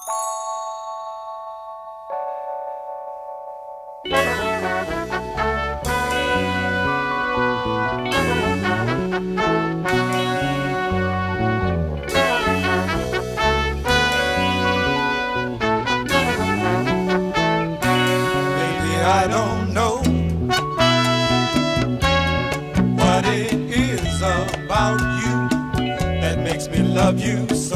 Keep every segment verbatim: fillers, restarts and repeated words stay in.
I don't know what it is about you that makes me love you so.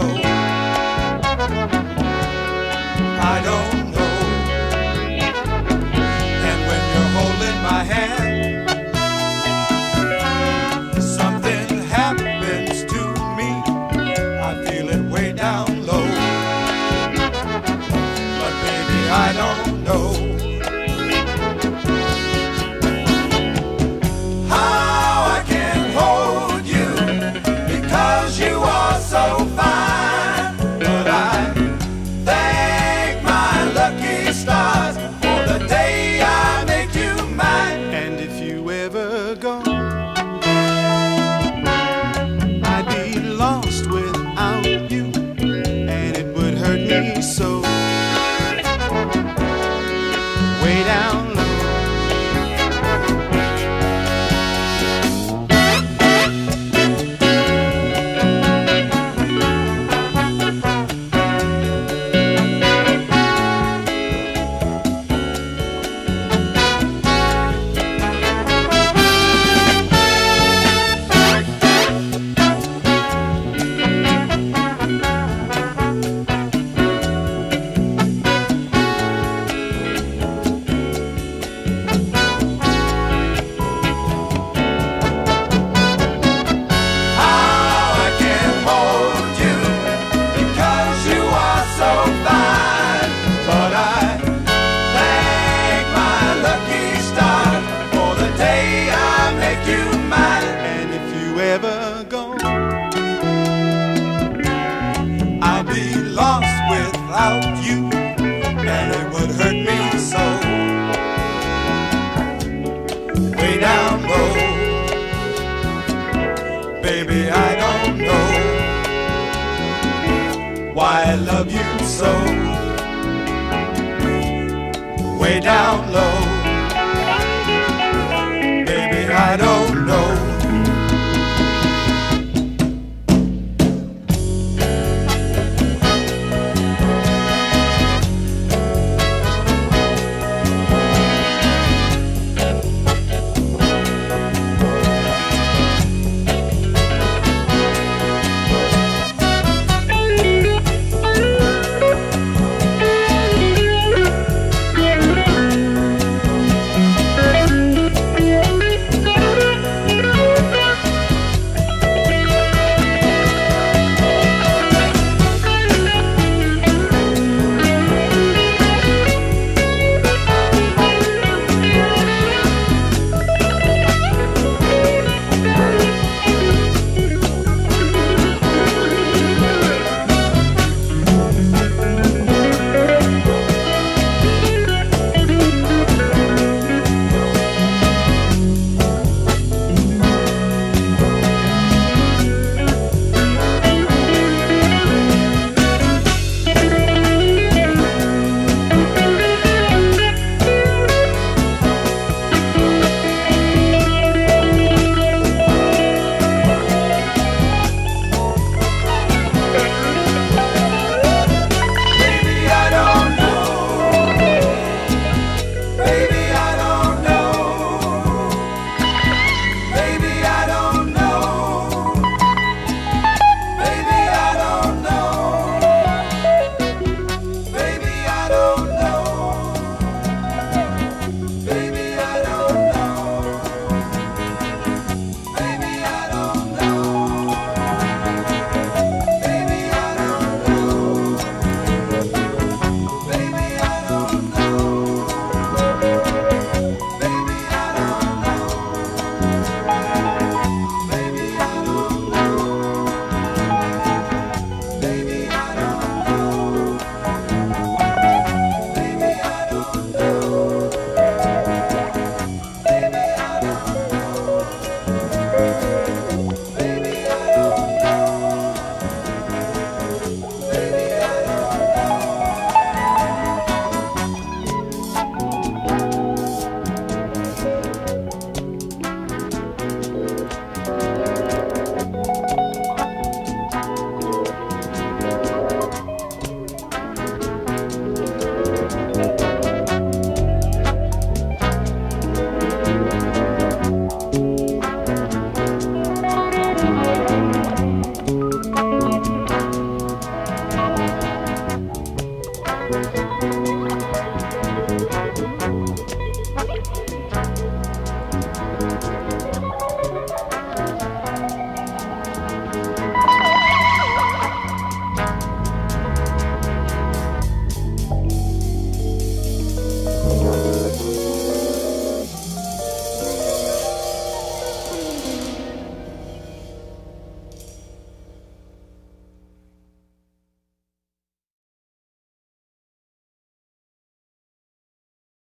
I don't know. And when you're holding my hand, something happens to me. I feel it way down low. But baby, I don't know so fine, but I thank my lucky stars for the day I make you mine. And if you ever go, I'd be lost without you, and it would hurt me so. Way down low. Ever go, I'll be lost without you, and it would hurt me so. Way down low, baby, I don't know why I love you so. Way down low.